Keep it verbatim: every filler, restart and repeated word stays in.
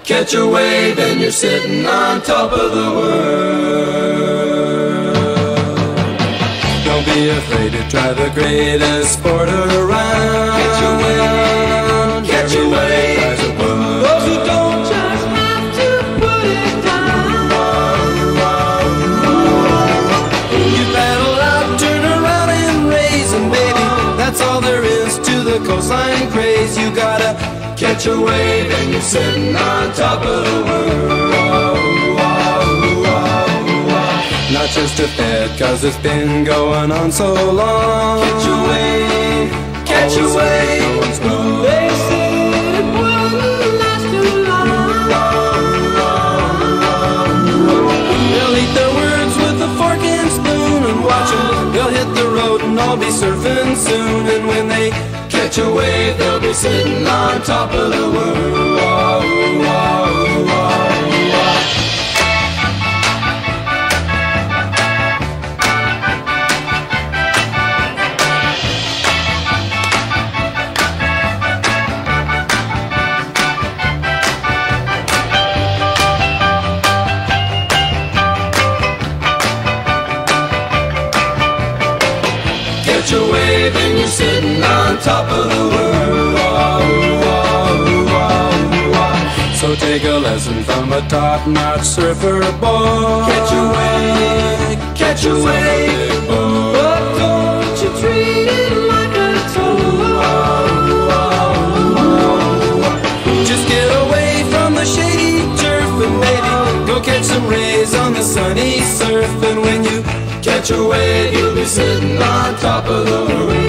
catch a wave and you're sitting on top of the world. Don't be afraid to try the greatest sport around. Catch a wave, catch a wave. Those who don't just have to put it down. You paddle out, turn around and raise, and baby, that's all there is to the coastline craze. You gotta catch a wave and you're sitting on top of the world. Not just a fad, cause it's been going on so long. Catch a wave, catch a wave. They said it wouldn't last too long. They'll eat their words with a fork and spoon, and watch them, they'll hit the road and all be surfing soon. And when they catch a wave, they'll be sitting on top of the world. Catch a wave and you're sitting on top of the world. So take a lesson from a top-notch surfer boy. Catch a wave, catch a wave, but don't you treat it like a toy. Just get away from the shady turf and maybe go catch some rays on the sunny surf. And when you catch a wave, you'll be sitting on top of the world.